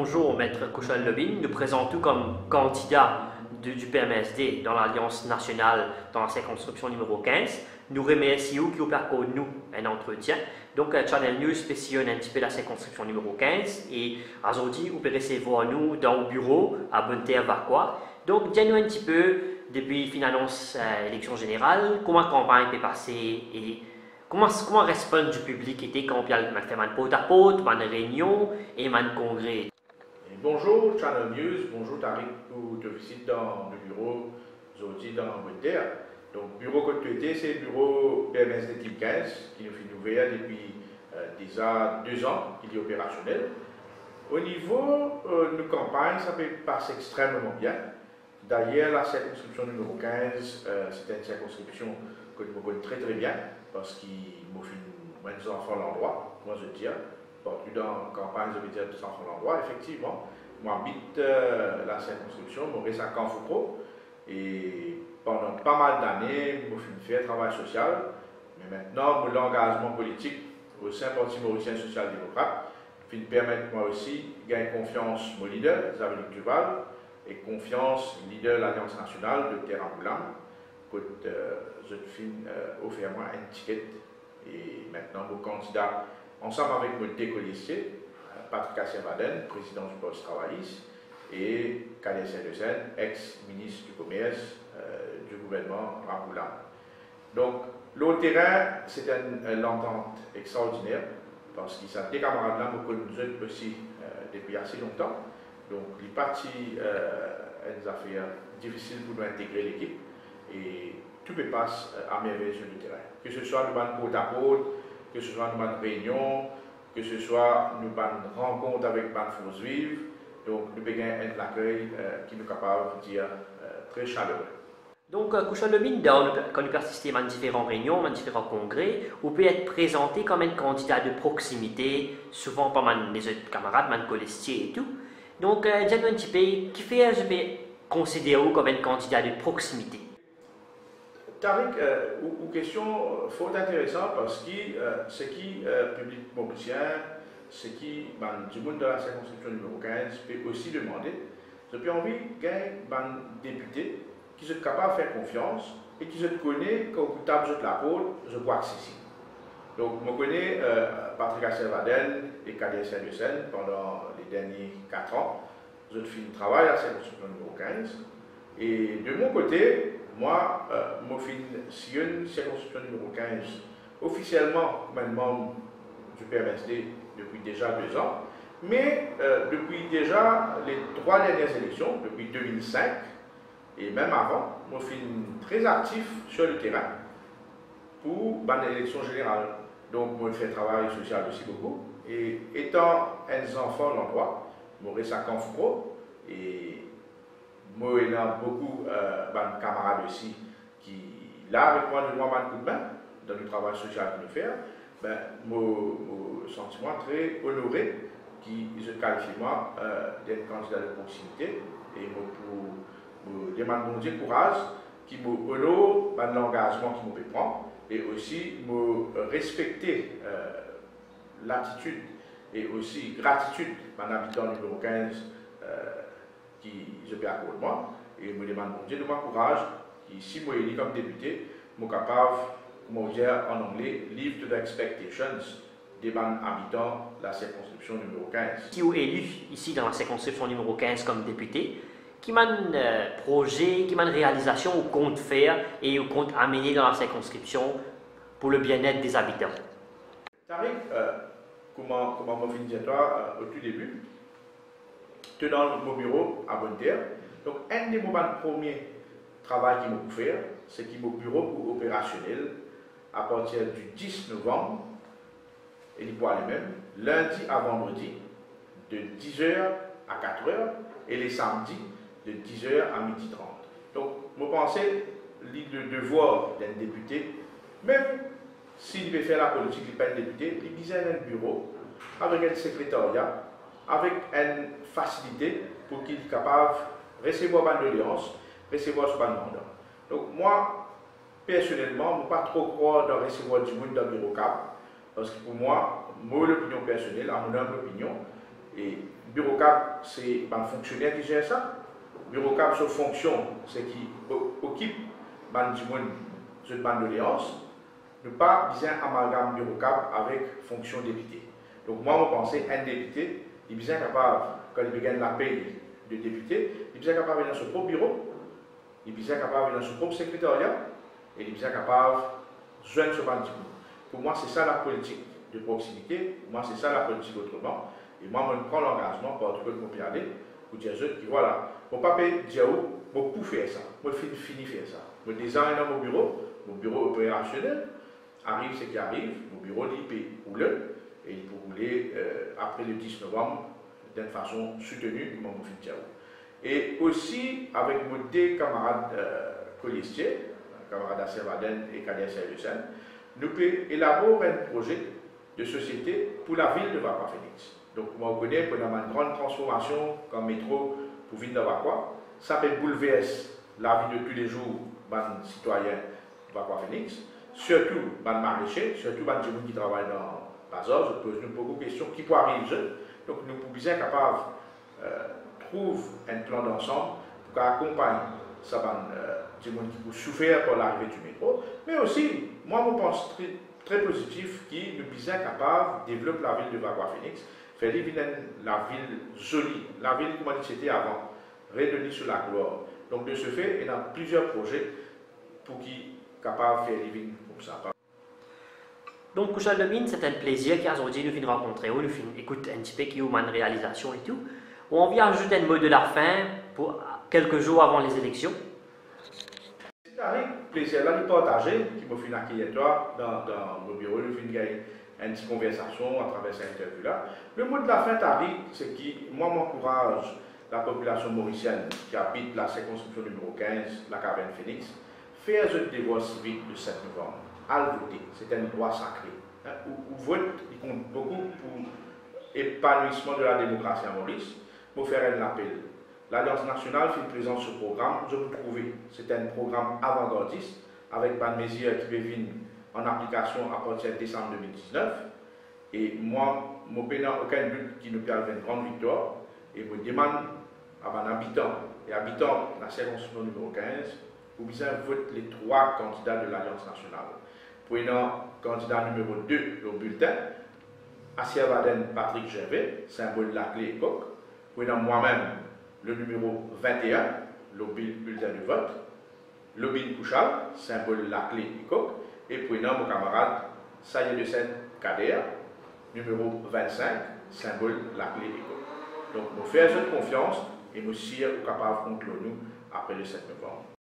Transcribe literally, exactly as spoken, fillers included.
bonjour, Maître Kouchal-Lobine. Nous présentons comme candidat de, du P M S D dans l'Alliance nationale dans la circonscription numéro quinze. Nous remercions qui ont permis nous un entretien. Donc, Channel News spécial un petit peu la circonscription numéro quinze et aujourd'hui, vous pouvez recevoir nous dans le bureau à Bonne-Terre-Vacois. Donc, dites-nous un petit peu, depuis une annonce euh, élection générale, comment la campagne peut passer et comment, comment répond du public était quand il y a fait un porte à porte, une réunion et un congrès. Et bonjour Channel News, bonjour Tariq, où te visite dans le bureau aujourd'hui dans Bonne-Terre. Donc, bureau que tu étais, c'est le bureau P M S D type quinze qui nous fait ouvert depuis euh, déjà deux ans, qu'il est opérationnel. Au niveau euh, de nos campagnes, ça peut passer extrêmement bien. D'ailleurs, la circonscription numéro quinze, euh, c'est une circonscription que je connais très très bien parce qu'il m'a fait mes enfants à l'endroit, moi je dis, partout dans la campagne, je veux dire des enfants à l'endroit, effectivement. Moi, j'habite euh, la circonscription, je reste à Canfoucro et pendant pas mal d'années, je fais un travail social, mais maintenant, mon engagement politique au sein du Parti mauricien social-démocrate me permet moi aussi de gagner confiance mon leader, Xavier Duval, et confiance leader de l'Alliance nationale de Terra Boulam, que euh, je finis euh, offert moi un ticket et maintenant mon candidat ensemble avec mon décollissier, Patrick Asservaden, président du poste travailliste, et Kader Saint-Desaine, ex-ministre du Commerce euh, du gouvernement Ramoulam. Donc, le terrain, c'est une, une entente extraordinaire, parce que ça, des camarades-là me connaissent aussi euh, depuis assez longtemps. Donc, les partis euh, des affaires difficiles pour nous intégrer l'équipe, et tout peut passer à merveille sur le terrain. Que ce soit nous bandes côte à côte, que ce soit nous bandes réunions, que ce soit nous bandes rencontres avec bandes forces vives. Donc, nous avons un accueil euh, qui nous est capable de dire euh, très chaleureux. Donc, Kouchal-Lobine, quand nous participons à différentes réunions, à différents congrès, vous pouvez être présenté comme un candidat de proximité, souvent par mes autres camarades, mes collègues et tout. Donc, euh, dites-nous un petit peu, qui fait je peux considérer comme un candidat de proximité? Tariq, euh, une question fort intéressante parce que euh, ce qui euh, public mauricien, ce qui ben, du monde de la circonscription numéro quinze peut aussi demander, j'ai plus envie de gagner un député qui sont capables de faire confiance et qui se connaît qu'au bout de table de la porte, je crois accessible. Donc, je connais euh, Patrick Asservaden et Kader Saint-Desaine pendant les derniers quatre ans. Je fais un travail à la circonscription numéro quinze. Et de mon côté, moi, euh, je fais une circonscription numéro quinze officiellement, comme membre du P M S D depuis déjà deux ans. Mais euh, depuis déjà les trois dernières élections, depuis deux mille cinq, et même avant, je suis très actif sur le terrain pour l'élection générale. Donc, je fais un travail social aussi beaucoup. Et étant un enfant de l'endroit, je reste à Canfoucro. Et moi, il y a beaucoup euh, de camarades aussi qui, là, avec moi, nous avons un coup de main dans le travail social que nous faisons. Ben, mon sentiment très honoré qui se qualifie moi euh, d'être candidat de proximité. Et moi, pour je demande mon Dieu courage, qui me honore par l'engagement qui me prend et aussi me respecter euh, l'attitude et aussi gratitude par l'habitant numéro quinze euh, qui je peux accorder moi et me demande mon Dieu de mon courage qui si moi élu comme député, je suis capable, comme on dit en anglais, live to the expectations des habitants de la circonscription numéro quinze. Qui est élu ici dans la circonscription numéro quinze comme député, qui m'a un euh, projet, qui m'a une réalisation au compte faire et au compte amener dans la circonscription pour le bien-être des habitants. Tariq, euh, comment comment je finis toi euh, au tout début, tu es dans mon bureau à Bonne-Terre. Donc, un des moments premiers travail qui m'a faire, c'est que mon bureau pour opérationnel à partir du dix novembre, et il pourra aller même, lundi à vendredi, de dix heures à quatre heures, et les samedis, de dix heures à midi trente. Donc, je pensais, le devoir d'un député, même s'il veut faire la politique, il n'est pas un député, il disait un bureau, avec un secrétariat, avec une facilité pour qu'il soit capable de recevoir une audience, recevoir ce mandat. Donc, moi, personnellement, je ne pas trop croire dans recevoir du monde dans le bureau cap, parce que pour moi, mon opinion personnelle, à mon humble opinion, Et Bureau-Cap, c'est un fonctionnaire qui gère ça. Bureau-Cap, sa fonction, c'est qui occupe cette bande d'alliance. Ne pas bien amalgame Bureau-Cap avec fonction député. Donc moi, je pense un député, il est bien capable, quand il gagne la paye de député, il est bien capable d'aller dans son propre bureau, il est bien capable d'aller dans son propre secrétariat, et il est bien capable de joindre ce bande. Pour moi, c'est ça la politique de proximité. Pour moi, c'est ça la politique autrement. Et moi, je prends l'engagement pour tout le monde pour aller, pour dire que voilà, mon papa dit où, je peux faire ça, je peux finir faire ça. Je design dans mon bureau, mon bureau opérationnel, arrive ce qui arrive, mon bureau il peut rouler, et il peut rouler euh, après le dix novembre d'une façon soutenue, comme on fait. Et aussi avec mes deux camarades euh, colistiers, camarades Asservaden et Kader Saïdusen, nous pouvons élaborer un projet de société pour la ville de Vakwa-Phénix. Donc, moi, je connais pendant une grande transformation comme métro pour ville de Vakwa. Ça peut bouleverser la vie de tous les jours des citoyens de Vakwa-Phénix, surtout les maraîchers, surtout les gens qui travaillent dans Bazar. Je pose beaucoup de questions qui pourraient arriver. Donc, nous pouvons bien capables de euh, trouver un plan d'ensemble pour accompagner ça euh, des gens qui peuvent souffrir pour l'arrivée du métro. Mais aussi, moi, je pense très, très positif qui nous bien capable de développer la ville de Vakwa-Phénix. Faire la ville jolie, la ville comme c'était avant, redonner sur la gloire. Donc de ce fait, il y a plusieurs projets pour qui capable de faire des villes comme ça. Donc, Kouchal Domine, c'est un plaisir qu'aujourd'hui nous finissons rencontrer, nous finissons écouter un petit peu qui est une réalisation et tout. On vient ajouter un mot de la fin pour quelques jours avant les élections. C'est un plaisir là de partager, qui me fait accueillir toi dans, dans mon bureau, nous finissons une petite conversation à travers cette interview-là. Le mot de la fin, Tariq, c'est que moi, m'encourage la population mauricienne qui habite la circonscription numéro quinze, la Caverne Phénix, faire un devoir civique le sept novembre, à le voter. C'est un droit sacré. Hein, où, où vote, il compte beaucoup pour l'épanouissement de la démocratie à Maurice. Pour faire un appel. L'Alliance nationale fait une présence sur le programme, je vous trouve. C'est un programme avant-gardiste avec des mesures qui peuvent venir en application à partir de décembre deux mille dix-neuf. Et moi, je n'ai aucun but qui nous permet une grande victoire. Et je demande à mes habitants et habitants de la circonscription numéro quinze pour bien voter les trois candidats de l'Alliance nationale. Prenant candidat numéro deux, le bulletin, Asservaden Patrick Gervais, symbole de la clé et coq. Prenant moi-même le numéro vingt et un, le bulletin de vote. Lobin Kouchal, symbole de la clé et coq. Et prenant mon camarade Saïdusen Kader, numéro vingt-cinq, symbole de la clé et coq. Donc, nous faisons confiance et nous sommes capables contre nous après le sept novembre.